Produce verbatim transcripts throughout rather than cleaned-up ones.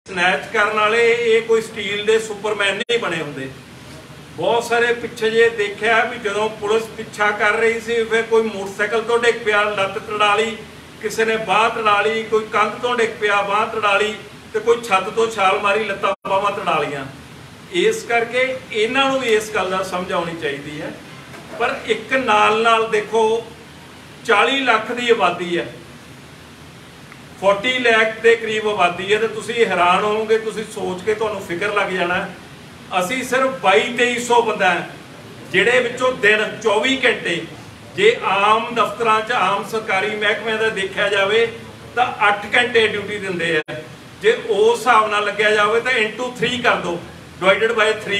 Snatch करने वाले ये कोई स्टील के सुपरमैन नहीं बने होंगे। बहुत सारे पिछे जे देखा भी जो पुलिस पिछा कर रही सी, फिर कोई मोटरसाइकिल तो डिग पिया, लत्त तड़ा ली, किसी ने बाह तड़ा ली, कोई कंध तो डिग पिया, बाह तड़ा ली, तो कोई छत तो छाल मारी, लत्तां बाहां तड़ा लियां। इस करके इन्हां नूं भी इस गल दा समझ आउणी चाहीदी है। पर एक नाल नाल देखो चालीस लाख की आबादी है, चालीस लाख के करीब आबादी है, तो तुसीं हैरान होवोगे, तुसीं सोच के तुहानूं फिकर लग जाना। असी सिर्फ बाई तेई सौ बंदा है जिहड़े विचों दिन चौबी घंटे जे आम दफ्तरां च आम सरकारी महकमे का देखा जाए तो अठ घंटे ड्यूटी दिंदे है। जे उस हिसाब नाल लग्या जाए तो इंटू थ्री कर दो, डिवाइडेड बाय थ्री,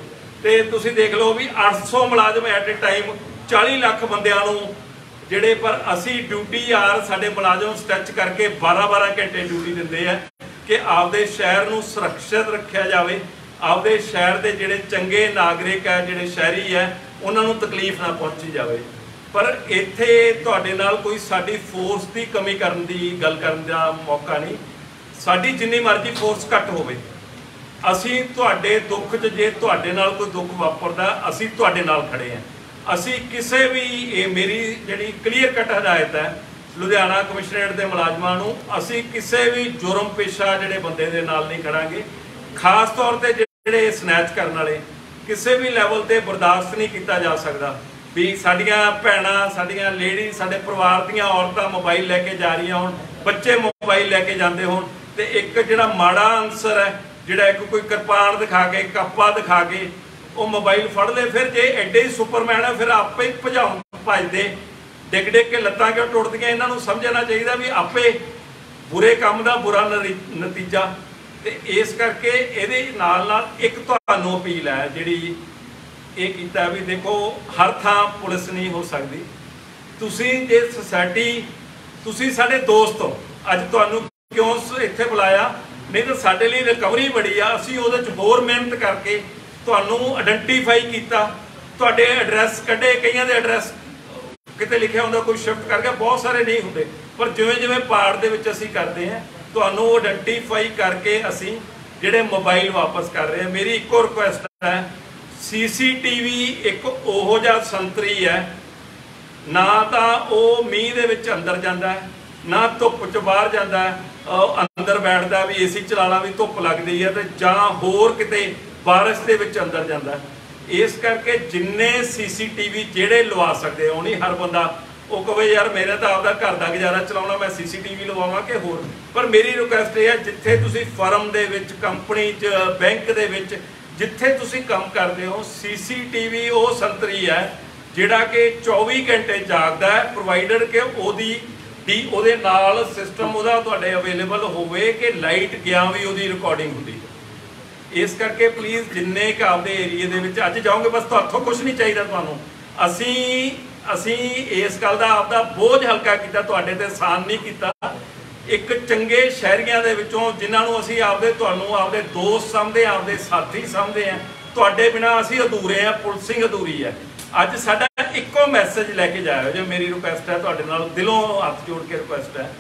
तो तुसीं देख लो भी अठ सौ मुलाजम एट ए टाइम चालीस लाख बंदियां नूं जिहड़े पर असी ड्यूटी आर साडे मुलाजम स्टैच करके बारह बारह घंटे ड्यूटी दिंदे है कि आपदे शहर नूं सुरक्षित रखा जाए, आपदे शहर के जिहड़े चंगे नागरिक है, जिहड़े शहरी है, उन्होंने तकलीफ ना पहुंची जाए। पर इत्थे तुहाडे नाल कोई साडी फोर्स की कमी करन दी गल करन दा मौका नहीं। साडी जिन्नी मर्जी फोर्स घट होवे, असी तुहाडे दुख च जे तुहाडे नाल कोई दुख वापरदा असी तुहाडे नाल खड़े हैं। असी किसी भी ये मेरी जिहड़ी क्लीयर कट हदायत है लुधियाना कमिश्नरेट के मुलाजमां नूं, असी किसी भी जुर्म पेशा जिहड़े बंदे दे नाल नहीं खड़ांगे। खास तौर पर जिहड़े स्नैच करने वाले किसी भी लैवल पर बर्दाश्त नहीं किया जा सकता भी साडियां भैणां, साडियां लेडी, साडे परिवार दीयां औरतां मोबाइल लैके जा रही होण, बच्चे मोबाइल लैके जाते होण, तो एक जिहड़ा माड़ा अंसर है जिहड़ा एक कोई किरपान दिखा के, कापा दिखा के वो मोबाइल फड़ ले, फिर जे एडे ही सुपरमैन है फिर आपे भजाउण भजदे डिग डिग के लत्तां क्यों टुटदियां। इन्हां नूं समझना चाहिए भी आपे बुरे काम का बुरा नतीजा। तो इस करके ये नाल नाल एक तुहानूं अपील है जिहड़ी ये कीता भी देखो हर थां पुलिस नहीं हो सकती। तुसीं जे सोसाइटी तुसीं साडे दोस्त हो, अज तुहानूं क्यों इत्थे बुलाया, नहीं तो साडे लई रिकवरी बड़ी आ, असीं उहदे च होर मेहनत करके तुहानूं आइडेंटिफाई कीता, तुहाडे एड्रैस कढे, कईयां दे एड्रैस किते लिखिया हुंदा, कोई शिफ्ट करके, बहुत सारे नहीं हुंदे, पर जिवें जिवें पार्ट दे विच असीं करदे हैं तुहानूं आइडेंटिफाई करके असीं जिहड़े मोबाइल वापस कर रहे हैं। मेरी इक्को रिक्वेस्ट है, सी सी टी वी एक ओहो जिहा संतरी है, ना तो वो मीह दे विच अंदर जाता है, ना धुप्प च बाहर जाता है, अंदर बैठता भी ए सी चला ला भी धुप्प लगती है, तो जां होर किते बारिश दे विच अंदर जाता है। इस करके जिन्ने सी सी टी वी जिहड़े लवा सकते हो, नहीं हर बंदा वो कहे यार मेरा तो आपका घर का गुजारा चलाउणा, मैं सी सी टी वी लवावां कि होर। पर मेरी रिक्वेस्ट ये है, जिथे तुसीं फर्म दे विच, कंपनी च, बैंक दे विच जिथे तुसीं काम करते हो, सी सी टी वी वो संतरी है जिहड़ा कि चौबी घंटे जागदा है, प्रोवाइडर के ओदी डी ओदे नाल सिस्टम ओदा तुहाडे अवेलेबल होवे कि लाइट गया भी ओदी रिकॉर्डिंग हुंदी। इस करके प्लीज़ जिन्ने क आपदे एरिए दे विच अज जाओगे, बस तुहाथों कुछ नहीं चाहिए तुहानूं, असीं असीं इस गल दा आपदा बोझ हल्का कीता, तुहाडे ते एहसान नहीं कीता। एक चंगे शहरियां दे विचों जिन्हां नूं असीं आपदे तुहानूं आपदे दोस्त समझदे, आपदे साथी समझदे हैं, तुहाडे बिना असीं अधूरे हैं, पुलिसिंग अधूरी है। अज साडा इक्को मैसेज लैके जाओ, जो मेरी रिक्वेस्ट है तुहाडे नाल दिलों हथ जोड़ के रिक्वेस्ट है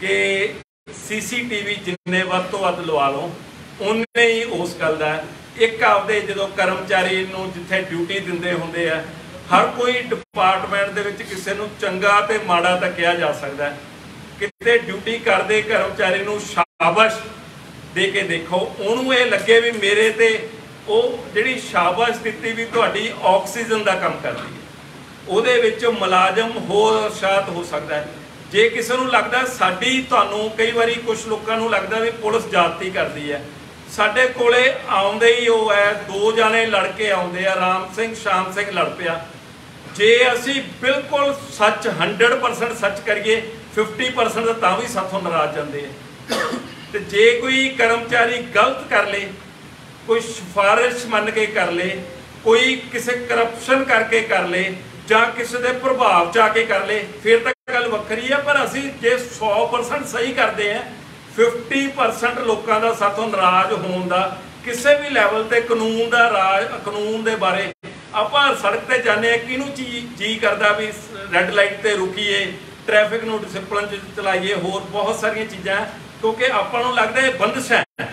कि सी सी टी वी जिन्ने वध तों वध लवा लो उन्ने ही उस गल दा। एक आपदे जदों कर्मचारी नूं जिथे ड्यूटी दिंदे हुंदे आ, हर कोई डिपार्टमेंट दे विच किसी नूं चंगा ते माड़ा तां कहा जा सकदा है, किते ड्यूटी करदे कर्मचारी नूं शाबाश दे के देखो, उहनूं ये लगे भी मेरे ते वो जिहड़ी शाबाश दित्ती भी तुहाडी ऑक्सीजन का काम करदी है, ਉਹਦੇ ਵਿੱਚ मुलाजम होर उत्साहित हो सकता है। जे किसी को लगता साडी तुहानूं कई बारी कुछ लोगों को लगता भी पुलिस जाती करती है, साडे कोले आउंदे ही वो है दो जाने लड़के आउंदे आ, राम सिंह शाम सिंह लड़ पिया। जे असी बिल्कुल सच हंड्रड परसेंट सच करिए फिफ्टी परसेंट तां भी साथों नाराज जाते हैं। तो जे कोई कर्मचारी गलत कर ले, कोई सिफारिश मन के कर ले, कोई किसी करप्शन करके कर ले, ਜਾਂ ਕਿਸੇ ਦੇ ਪ੍ਰਭਾਵ ਚ ਆ ਕੇ ਕਰ ਲੇ, ਫਿਰ ਤਾਂ ਗੱਲ ਵੱਖਰੀ ਹੈ। ਪਰ ਅਸੀਂ ਜੇ सौ परसेंट ਸਹੀ ਕਰਦੇ ਹਾਂ, फिफ्टी परसेंट ਲੋਕਾਂ ਦਾ ਸਾਥੋਂ ਨਾਰਾਜ਼ ਹੋਣ ਦਾ ਕਿਸੇ ਵੀ ਲੈਵਲ ਤੇ ਕਾਨੂੰਨ ਦਾ ਰਾਜ, ਕਾਨੂੰਨ ਦੇ ਬਾਰੇ ਆਪਾਂ ਸੜਕ ਤੇ ਜਾਂਦੇ ਹਾਂ, ਕਿਹਨੂੰ ਜੀ ਜੀ ਕਰਦਾ ਵੀ ਰੈੱਡ ਲਾਈਟ ਤੇ ਰੁਕੀਏ, ट्रैफिक ਨੂੰ ਡਿਸਪਲਿਨ ਚ ਚਲਾਈਏ, ਹੋਰ ਬਹੁਤ ਸਾਰੀਆਂ ਚੀਜ਼ਾਂ, क्योंकि ਆਪਾਂ ਨੂੰ लगता है बंदिश है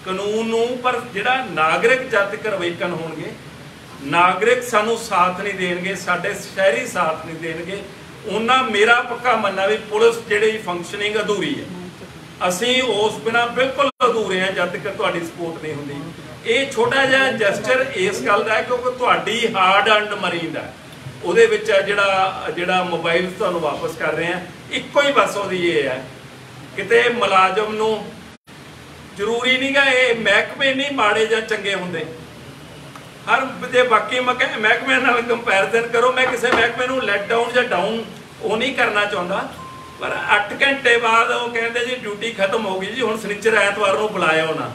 ਕਾਨੂੰਨ ਨੂੰ, ਪਰ ਜਿਹੜਾ ਨਾਗਰਿਕ ਜਦ ਤੱਕ ਅਵੇਕਨ ਹੋਣਗੇ, ਨਾਗਰਿਕ ਸਾਨੂੰ ਸਾਥ ਨਹੀਂ ਦੇਣਗੇ, ਸਾਡੇ ਸ਼ਹਿਰੀ ਸਾਥ ਨਹੀਂ ਦੇਣਗੇ, ਉਹਨਾਂ ਮੇਰਾ ਪੱਕਾ ਮੰਨਣਾ ਵੀ ਪੁਲਿਸ ਜਿਹੜੀ ਫੰਕਸ਼ਨਿੰਗ ਅਧੂਰੀ ਹੈ। ਅਸੀਂ ਉਸ ਬਿਨਾ ਬਿਲਕੁਲ ਅਧੂਰੇ ਹਾਂ ਜਦ ਤੱਕ ਤੁਹਾਡੀ ਸਪੋਰਟ ਨਹੀਂ ਹੁੰਦੀ। ਇਹ ਛੋਟਾ ਜਿਹਾ ਜੈਸਚਰ ਇਸ ਗੱਲ ਦਾ ਹੈ ਕਿਉਂਕਿ ਤੁਹਾਡੀ ਹਾਰਡ ਅਰਨਡ ਮਨੀ ਦਾ ਉਹਦੇ ਵਿੱਚ ਜਿਹੜਾ ਜਿਹੜਾ ਮੋਬਾਈਲ ਤੁਹਾਨੂੰ ਵਾਪਸ ਕਰ ਰਹੇ ਆ, ਇੱਕੋ ਹੀ ਬਸ ਉਹਦੀ ਇਹ ਹੈ। ਕਿਤੇ ਮੁਲਾਜ਼ਮ ਨੂੰ ਜ਼ਰੂਰੀ ਨਹੀਂ ਗਾ ਇਹ ਮਹਿਕਮੇ ਨਹੀਂ ਮਾੜੇ ਜਾਂ ਚੰਗੇ ਹੁੰਦੇ, ਹਰ ਜੇ ਬਾਕੀ ਮਹਿਕਮੇ ਨਾਲ ਕੰਪੈਰੀਜ਼ਨ ਕਰੋ, ਮੈਂ ਕਿਸੇ ਮਹਿਕਮੇ ਨੂੰ ਲੈਟ ਡਾਊਨ ਜਾਂ ਡਾਊਨ ਉਹ ਨਹੀਂ ਕਰਨਾ ਚਾਹੁੰਦਾ, ਪਰ ਅੱਠ ਘੰਟੇ ਬਾਅਦ ਉਹ ਕਹਿੰਦੇ ਜੀ ਡਿਊਟੀ ਖਤਮ ਹੋ ਗਈ ਜੀ, ਹੁਣ ਸ਼ਨੀਚਰ ਐਤਵਾਰ ਨੂੰ ਬੁਲਾਇਓ ਨਾ।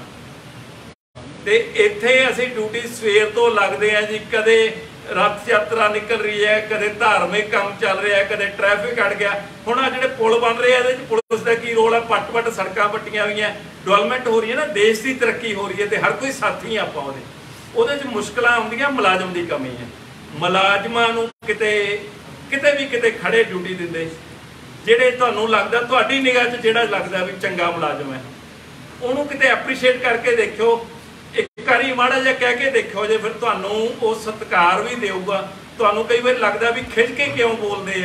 ਤੇ ਇੱਥੇ ਅਸੀਂ ਡਿਊਟੀ ਸਵੇਰ ਤੋਂ ਲੱਗਦੇ ਆ ਜੀ, ਕਦੇ ਰੱਥ ਯਾਤਰਾ ਨਿਕਲ ਰਹੀ ਹੈ, ਕਦੇ ਧਾਰਮਿਕ ਕੰਮ ਚੱਲ ਰਿਹਾ, ਕਦੇ ਟ੍ਰੈਫਿਕ ਅੜ ਗਿਆ। ਹੁਣ ਆ ਜਿਹੜੇ ਪੁਲ ਬਣ ਰਹੇ ਆ ਇਹਦੇ 'ਚ ਪੁਲਿਸ ਦਾ ਕੀ ਰੋਲ ਹੈ? ਪੱਟ ਪੱਟ ਸੜਕਾਂ ਪੱਟੀਆਂ ਹੋਈਆਂ, ਡਿਵੈਲਪਮੈਂਟ ਹੋ ਰਹੀ ਹੈ ਨਾ, ਦੇਸ਼ ਦੀ ਤਰੱਕੀ ਹੋ ਰਹੀ ਹੈ, ਤੇ ਹਰ ਕੋਈ ਸਾਥੀ ਆਪਾਂ ਉਹਦੇ ਉਹਦੇ 'ਚ ਮੁਸ਼ਕਲਾਂ ਆਉਂਦੀਆਂ, ਮੁਲਾਜ਼ਮ ਦੀ ਕਮੀ ਹੈ। ਮੁਲਾਜ਼ਮਾਂ ਨੂੰ ਕਿਤੇ ਕਿਤੇ ਵੀ ਕਿਤੇ ਖੜੇ ਡਿਊਟੀ ਦਿੰਦੇ, ਜਿਹੜੇ ਤੁਹਾਨੂੰ ਲੱਗਦਾ ਤੁਹਾਡੀ ਨਿਗਾਹ 'ਚ ਜਿਹੜਾ ਲੱਗਦਾ ਵੀ ਚੰਗਾ ਮੁਲਾਜ਼ਮ ਹੈ, ਉਹਨੂੰ ਕਿਤੇ ਐਪਰੀਸ਼ੀਏਟ ਕਰਕੇ ਦੇਖਿਓ, ਇੱਕ ਵਾਰੀ ਮਾੜਾ ਜਿਹਾ ਕਹਿ ਕੇ ਦੇਖਿਓ ਜੇ, ਫਿਰ ਤੁਹਾਨੂੰ ਉਹ ਸਤਿਕਾਰ ਵੀ ਦੇਊਗਾ। ਤੁਹਾਨੂੰ ਕਈ ਵਾਰ ਲੱਗਦਾ ਵੀ ਖਿੱਚ ਕੇ ਕਿਉਂ ਬੋਲਦੇ ਆ।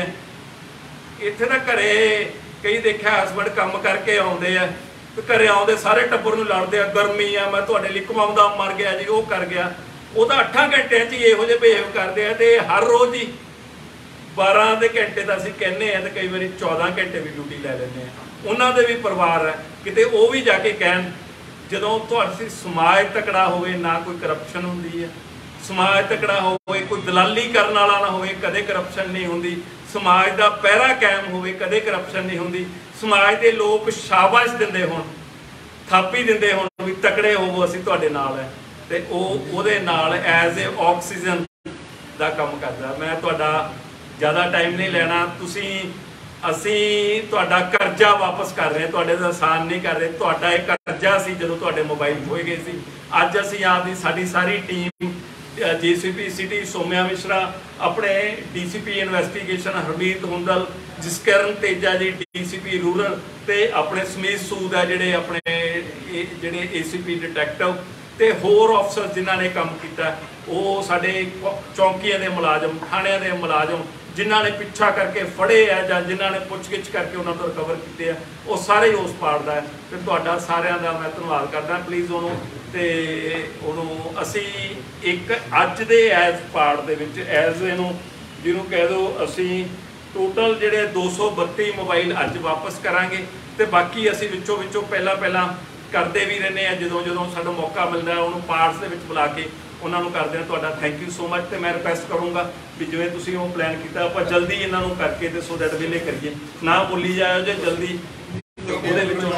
ਇੱਥੇ ਤਾਂ ਘਰੇ ਕਈ ਦੇਖਿਆ ਹਸਬੈਂਡ ਕੰਮ ਕਰਕੇ ਆਉਂਦੇ ਆ, ਘਰੇ ਆਉਂਦੇ ਸਾਰੇ ਟੱਬਰ ਨੂੰ ਲੜਦੇ ਆ, ਗਰਮੀ ਆ, ਮੈਂ ਤੁਹਾਡੇ ਲਈ ਕਮਾਉਂਦਾ ਮਰ ਗਿਆ ਜੀ, ਉਹ ਕਰ ਗਿਆ। ਉਹ ਤਾਂ ਅੱਠਾਂ ਘੰਟਿਆਂ 'ਚ ਹੀ ਇਹੋ ਜਿਹੇ ਬਿਹੇਵ ਕਰਦੇ ਆ, ਤੇ ਹਰ ਰੋਜ਼ ਹੀ ਬਾਰਾਂ ਦੇ ਘੰਟੇ ਤਾਂ ਅਸੀਂ ਕਹਿੰਦੇ ਆ, ਤੇ ਕਈ ਵਾਰੀ ਚੌਦਾਂ ਘੰਟੇ ਵੀ ਡਿਊਟੀ ਲੈ ਲੈਂਦੇ ਆ। ਉਹਨਾਂ ਦੇ ਵੀ ਪਰਿਵਾਰ ਹੈ, ਕਿਤੇ ਉਹ ਵੀ ਜਾ ਕੇ ਕਹਿਣ, ਜਦੋਂ ਤੁਹਾਡਾ ਸਮਾਜ ਤਕੜਾ ਹੋਵੇ, ਨਾ ਕੋਈ ਕਰਪਸ਼ਨ ਹੁੰਦੀ ਹੈ, ਸਮਾਜ ਤਕੜਾ ਹੋਵੇ, ਕੋਈ ਦਲਾਲੀ ਕਰਨ ਵਾਲਾ ਨਾ ਹੋਵੇ, ਕਦੇ ਕਰਪਸ਼ਨ ਨਹੀਂ ਹੁੰਦੀ, ਸਮਾਜ ਦਾ ਪਹਿਰਾ ਕਾਇਮ ਹੋਵੇ, ਕਦੇ ਕਰਪਸ਼ਨ ਨਹੀਂ ਹੁੰਦੀ, ਸਮਾਜ ਦੇ ਲੋਕ ਸ਼ਾਬਾਸ਼ ਦਿੰਦੇ ਹੋਣ, ਥਾਪੀ ਦਿੰਦੇ ਹੋਣ ਵੀ ਤਕੜੇ ਹੋਵੋ, ਅਸੀਂ ਤੁਹਾਡੇ ਨਾਲ ਹੈ, ਤੇ ਉਹ ਉਹਦੇ ਨਾਲ ਐਜ਼ ਏ ਆਕਸੀਜਨ ਦਾ ਕੰਮ ਕਰਦਾ। ਮੈਂ ਤੁਹਾਡਾ ਜ਼ਿਆਦਾ ਟਾਈਮ ਨਹੀਂ ਲੈਣਾ। ਤੁਸੀਂ ਅਸੀਂ ਤੁਹਾਡਾ ਕਰਜ਼ਾ ਵਾਪਸ ਕਰ ਰਹੇ, ਤੁਹਾਡੇ ਦਾ ਆਸਾਨ ਨਹੀਂ ਕਰ ਰਹੇ। ਤੁਹਾਡਾ ਇਹ ਕਰਜ਼ਾ ਸੀ ਜਦੋਂ ਤੁਹਾਡੇ ਮੋਬਾਈਲ ਖੋਏ ਗਏ ਸੀ। ਅੱਜ ਅਸੀਂ ਆਪਦੀ ਸਾਡੀ ਸਾਰੀ team JCP city Saumya Mishra, ਆਪਣੇ DCP investigation Harmeet Hundal, Jaskaran Teja ji DCP rural, ਤੇ ਆਪਣੇ ਸਮੀਤ ਸੂਦ ਹੈ ਜਿਹੜੇ ਆਪਣੇ ਜਿਹੜੇ ਏਸੀਪੀ ਡਿਟੈਕਟਿਵ, ਤੇ ਹੋਰ ਅਫਸਰ ਜਿਨ੍ਹਾਂ ਨੇ ਕੰਮ ਕੀਤਾ, ਉਹ ਸਾਡੇ ਚੌਂਕੀਆਂ ਦੇ ਮੁਲਾਜ਼ਮ, ਥਾਣਿਆਂ ਦੇ ਮੁਲਾਜ਼ਮ ਜਿਨ੍ਹਾਂ ਨੇ ਪਿੱਛਾ ਕਰਕੇ ਫੜੇ ਆ ਜਾਂ ਜਿਨ੍ਹਾਂ ਨੇ ਪੁੱਛਗਿੱਛ ਕਰਕੇ ਉਹਨਾਂ ਤੋਂ ਰਿਕਵਰ ਕੀਤੇ ਆ, ਉਹ ਸਾਰੇ ਉਸ ਪਾਰਟ ਦਾ। ਤੇ ਤੁਹਾਡਾ ਸਾਰਿਆਂ ਦਾ ਮੈਂ ਧੰਨਵਾਦ ਕਰਦਾ। ਪਲੀਜ਼ ਉਹਨੂੰ ਤੇ ਉਹਨੂੰ ਅਸੀਂ ਇੱਕ ਅੱਜ ਦੇ ਐਜ਼ ਪਾਰਟ ਦੇ ਵਿੱਚ ਐਜ਼ ਇਹਨੂੰ ਜਿਹਨੂੰ ਕਹਿ ਦਿਓ, ਅਸੀਂ ਟੋਟਲ ਜਿਹੜੇ ਦੋ ਸੌ ਬੱਤੀ ਮੋਬਾਈਲ ਅੱਜ ਵਾਪਸ ਕਰਾਂਗੇ, ਤੇ ਬਾਕੀ ਅਸੀਂ ਵਿੱਚੋਂ ਵਿੱਚੋਂ ਪਹਿਲਾਂ ਪਹਿਲਾਂ ਕਰਦੇ ਵੀ ਰਹਿੰਦੇ ਆ, ਜਦੋਂ ਜਦੋਂ ਸਾਡਾ ਮੌਕਾ ਮਿਲਦਾ ਉਹਨੂੰ ਪਾਰਟਸ ਦੇ ਵਿੱਚ ਬੁਲਾ ਕੇ ਉਹਨਾਂ ਨੂੰ ਕਰਦੇ ਹਾਂ। ਤੁਹਾਡਾ ਥੈਂਕ ਯੂ ਸੋ ਮਚ। ਤੇ ਮੈਂ ਰਿਕੁਐਸਟ ਕਰੂੰਗਾ ਵੀ ਜਿਵੇਂ ਤੁਸੀਂ ਉਹ ਪਲਾਨ ਕੀਤਾ, ਆਪਾਂ ਜਲਦੀ ਇਹਨਾਂ ਨੂੰ ਕਰਕੇ ਤੇ ਸੋ ਦੈਟ ਵੇਲੇ ਕਰੀਏ, ਨਾ ਬੋਲੀ ਜਾਇਓ ਜੇ ਜਲਦੀ ਉਹਦੇ ਵਿੱਚੋਂ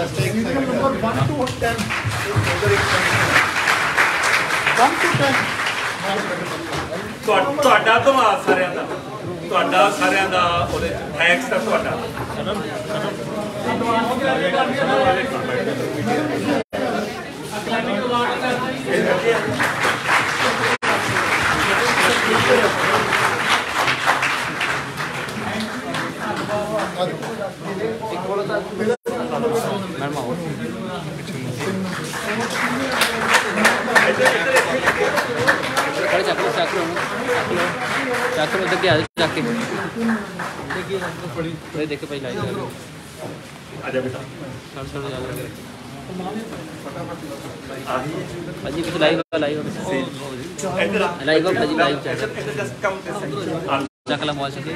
ਤੁਹਾਡਾ ਧੰਨਵਾਦ ਸਾਰਿਆਂ ਦਾ, ਤੁਹਾਡਾ ਸਾਰਿਆਂ ਦਾ ਉਹਦੇ ਥੈਂਕਸ ਦਾ ਤੁਹਾਡਾ। चाकर उधर के जाके देखे पहले लाइव आजा बेटा अजी कुछ लाइव लाइव लाइव अजी लाइव चकला मॉल से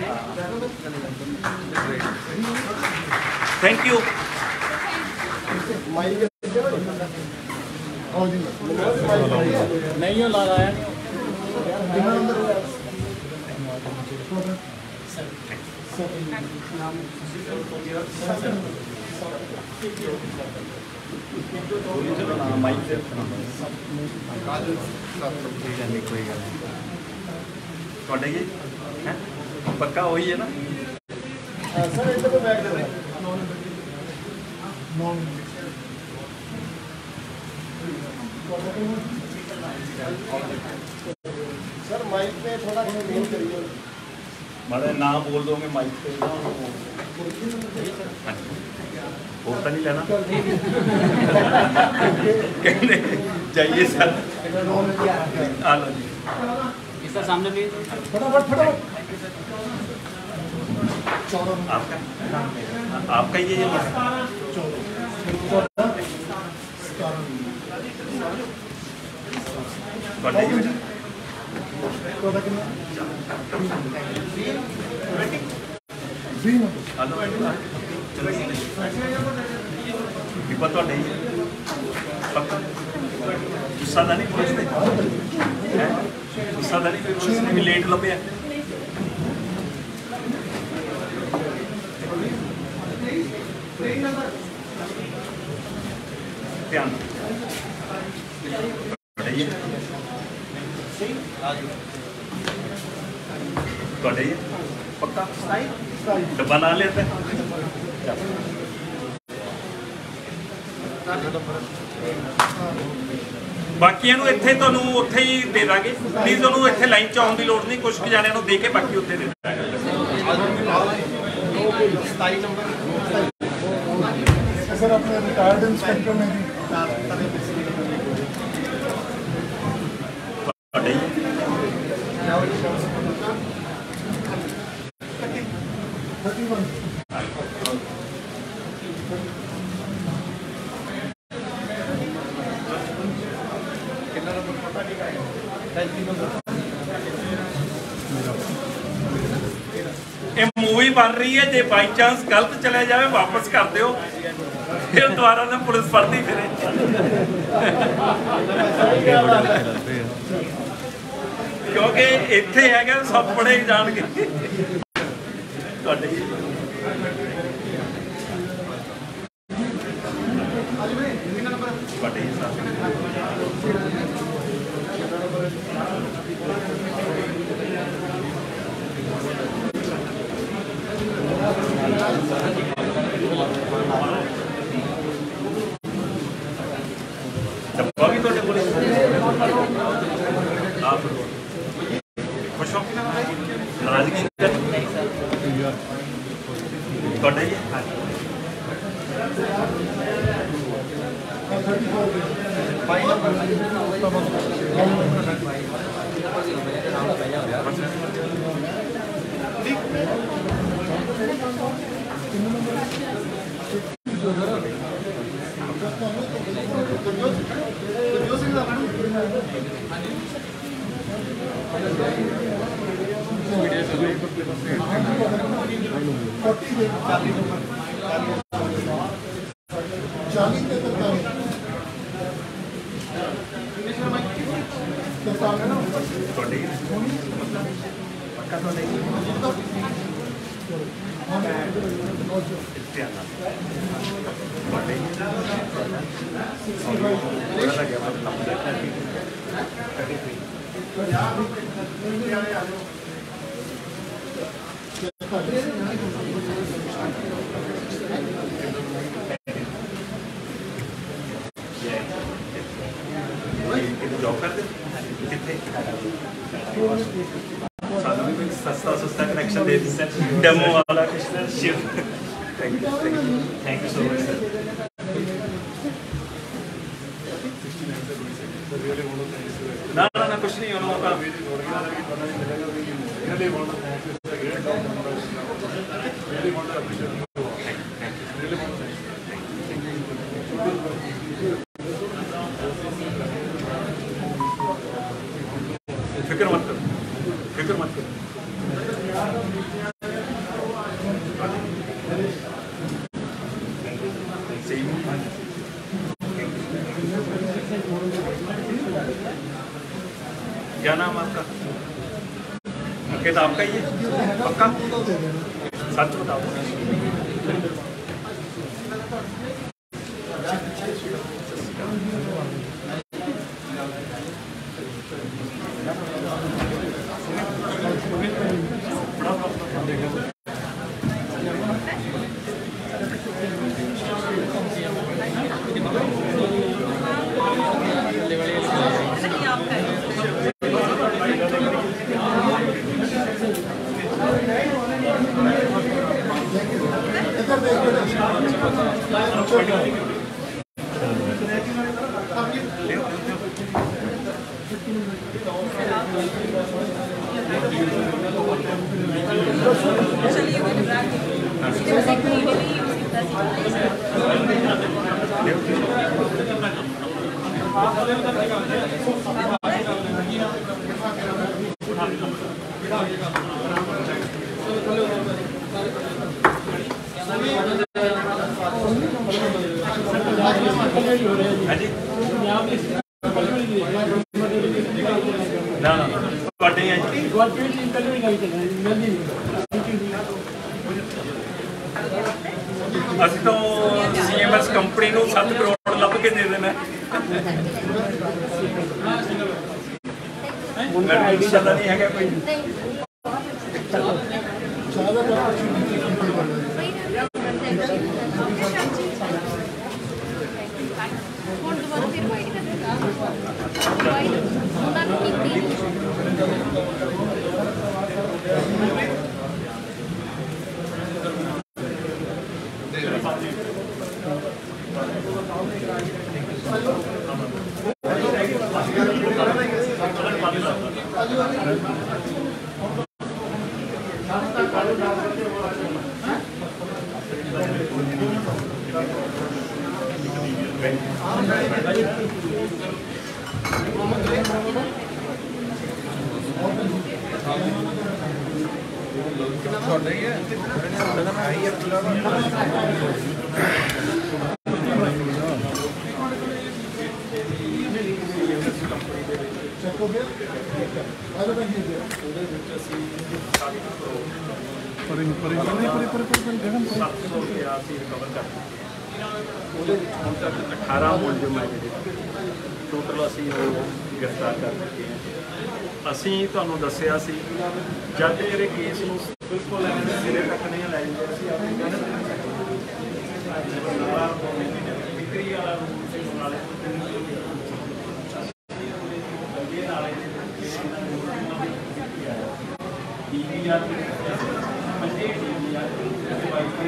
थैंक यू। नहीं ला रहा है पक्का वही है ना सर इधर को बैठ दे सर माइक पे थोड़ा मेन करिए। माड़ा ना बोल दोगे माइक पे ना वो तो नहीं लेना कहने जाइए सर आ लो जी सर सामने भी फटाफट फटाफट आपका आपका ये ये ਤੁਹਾਡੇ ਜੀ ਤੁਹਾਡਾ ਕਿੰਨਾ ਵੀਹ ਨੰਬਰ ਹਲੋ ਚਲੋ ਕੀ ਪਤਾ ਤੁਹਾਡੇ ਪੱਕਾ ਗੁੱਸਾ ਤਾਂ ਨਹੀਂ ਪੁੱਛਦੇ ਹੈ ਗੁੱਸਾ ਤਾਂ ਨਹੀਂ ਪੁੱਛਦੇ ਵੀ ਲੇਟ ਲੱਭਿਆ ਧਿਆਨ बढ़िया बढ़िया पक्का डब्बा ना लेते ਬਾਕੀਆਂ ਨੂੰ ਇੱਥੇ ਤੁਹਾਨੂੰ ਉੱਥੇ ਹੀ ਦੇ ਦਾਂਗੇ ਪਲੀਜ਼ ਉਹਨੂੰ ਇੱਥੇ ਲਾਈਨ ਚ ਆਉਣ ਦੀ ਲੋੜ ਨਹੀਂ ਕੁਝ ਕੁ ਜਾਣਿਆਂ ਨੂੰ ਦੇ ਕੇ ਬਾਕੀ ਉੱਥੇ ਦੇ ਦਾਂਗੇ सताई नंबर सर अपने रिटायर्ड इंस्पेक्टर में भी थर्टी वन ਇਹ ਮੂਵੀ ਬਣ ਰਹੀ ਹੈ ਜੇ ਬਾਈ ਚਾਂਸ ਗਲਤ ਚਲੇ ਜਾਵੇ ਵਾਪਸ ਕਰ ਦਿਓ ਫਿਰ ਦੁਬਾਰਾ ਨਾ ਪੁਲਿਸ ਫੜਦੀ ਫਿਰੇ ਕਿਉਂਕਿ ਇੱਥੇ ਹੈਗਾ ਸਭ ਬੜੇ ਜਾਣਗੇ ਤੁਹਾਡੇ ਤੁਹਾਡੇ डब्बा भी ਤੁਹਾਡੇ ਕੋਲ ਆਪ ਖੁਸ਼ ਹੋ ਕੇ ਨਾਰਾਜ਼ਗੀ ਤੁਹਾਡਾ ਹੀ बाई नंबर चालीस ਪੱਕਾ ਤੁਹਾਡੇ जॉब करते कितने सालों में सस्ता सस्ता कनेक्शन दे दीजिए डेमो वाला Shiv thank you thank you so much sir ना ना ना कुछ नहीं होना होगा फिक्र मत करो फिक्र मत करो क्या नाम आपका अंकित आपका ही है पक्का सच बताओ ਨਾ ਨਾ ਤੁਹਾਡੇ ਹੈ ਜੀ ਅਸੀਂ ਤਾਂ ਸੀ ਐਮ ਐਸ ਕੰਪਨੀ ਨੂੰ ਸੱਤ ਕਰੋੜ ਲੱਭ ਕੇ ਦੇ ਦੇਣਾ ਮੈਨੂੰ ਪਤਾ ਨਹੀਂ ਹੈਗਾ ਕੋਈ ਹੁਣ ਦੁਬਾਰਾ ਫਿਰ ਵਾਈਟ ਕਰਨਾ ਵਾਈਟ ਉਹਨਾਂ ਨੂੰ ਕੀਤੀ अठारह मुलजिम है ਜਿਹੜੇ ਟੋਟਲ ਅਸੀਂ ਉਹ ਗ੍ਰਿਫਤਾਰ ਕਰ ਚੁੱਕੇ ਹਾਂ। ਅਸੀਂ ਤੁਹਾਨੂੰ ਦੱਸਿਆ ਸੀ ਜਦ ਜਿਹੜੇ ਕੇਸ ਨੂੰ ਬਿਲਕੁਲ ਐਵੇਂ ਸਿਰੇ ਤੱਕ ਨਹੀਂ ਲੈ ਜਾਂਦੇ ਅਸੀਂ ਆਪਣੀ ਵਿਕਰੀ ਵਾਲਾ ਰੂਲ ਸੀ ਨਾਲੇ ਡੀਵੀਆਰ ਮੰਡੇ ਡੀਵੀਆਰ ਵਾਈਫਾਈ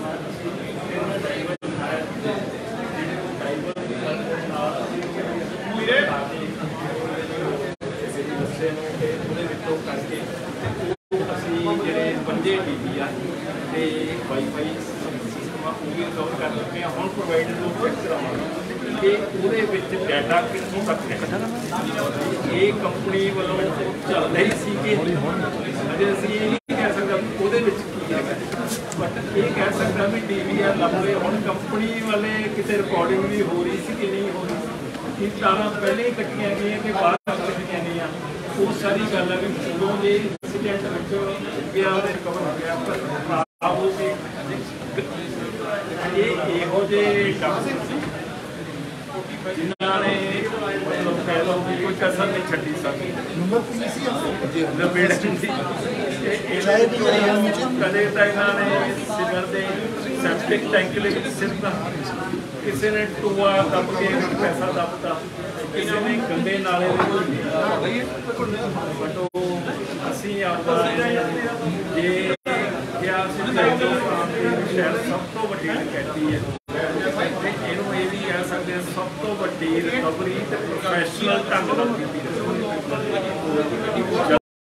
ਕਰਕੇ ਅਸੀਂ ਜਿਹੜੇ ਪੰਜੇ ਟੀ ਵੀ ਆ ਅਤੇ ਵਾਈਫਾਈ ਸਿਸਟਮ ਉਹ ਵੀ ਰਿਕਵਰ ਕਰ ਚੁੱਕੇ ਹਾਂ। ਹੁਣ ਪ੍ਰੋਵਾਈਡਰ ਨੂੰ ਚੈੱਕ ਕਰਾਵਾਂਗੇ ਕਿ ਉਹਦੇ ਵਿੱਚ ਡਾਟਾ ਕਿੱਥੋਂ ਤੱਕ ਹੈ। ਇਹ ਕੰਪਨੀ ਵੱਲੋਂ ਚੱਲਦਾ ਹੀ ਸੀ ਕਿ ਅਜੇ ਅਸੀਂ ਇਹ ਨਹੀਂ ਕਹਿ ਸਕਦੇ ਉਹਦੇ ਵਿੱਚ ਕੀ ਹੈਗਾ, ਬਟ ਇਹ ਕਹਿ ਸਕਦਾ ਵੀ ਟੀ ਵੀ ਆ ਲੱਭਦੇ ਹੁਣ ਕੰਪਨੀ ਵਾਲੇ ਕਿਤੇ ਰਿਕਾਰਡਿੰਗ ਵੀ ਹੋ ਰਹੀ ਸੀ ਕਿ ਨਹੀਂ ਹੋ ਰਹੀ, ਕਿ ਤਾਰਾਂ ਪਹਿਲੇ ਹੀ ਕੱਟੀਆਂ ਗਈਆਂ ਕਿ ਬਾਅਦ ਕੱਟੀਆਂ ਗਈਆਂ। ਉਹ ਸਾਰੀ ਗੱਲ ਹੈ ਵੀ ਉਦੋਂ ਦੇ ਇੰਸੀਡੈਂਟ ਵਿੱਚ ਗਿਆ ਉਹਦੇ ਰਿਕਵਰ ਹੋ ਗਿਆ ਪਰ ਖਰਾਬ ਹੋ ਕੇ ਇਹ ਇਹੋ ਜਿਹੇ ਡਾਕਟਰ ਸੀ ਜਿਨ੍ਹਾਂ ਨੇ ਮਤਲਬ ਕਹਿ ਲਓ ਕਿ ਕੋਈ ਕਸਰ ਨਹੀਂ ਛੱਡੀ ਸਕਦੀ। ਨੰਬਰ ਪੁਲਿਸ ਹੀ ਲਪੇਟ ਸੀ ਕਦੇ ਤਾਂ ਇਹਨਾਂ ਨੇ ਸਿਰ ਦੇ ਸੈਪਟਿਕ ਟੈਂਕ ਲਈ ਸਿਰ ਕਿਸੇ ਨੇ ਟੂਆ ਦੱਬ ਕੇ ਪੈਸਾ ਦੱਬਤਾ, ਕਿਸੇ ਨੇ ਗੰਦੇ ਨਾਲੇ ਦੇ ਬਟ ਉਹ ਅਸੀਂ ਆਪਦਾ ਜੇ ਕਿਹਾ ਸੀ ਸ਼ਹਿਰ ਸਭ ਤੋਂ ਵੱਡੀ ਡਕੈਤੀ ਹੈ ਇਹਨੂੰ ਇਹ ਵੀ ਕਹਿ ਸਕਦੇ ਸਭ ਤੋਂ ਵੱਡੀ ਰਿਕਵਰੀ ਤੇ ਪ੍ਰੋਫੈਸ਼ਨਲ ਢੰਗ ਨਾਲ ਕੀਤੀ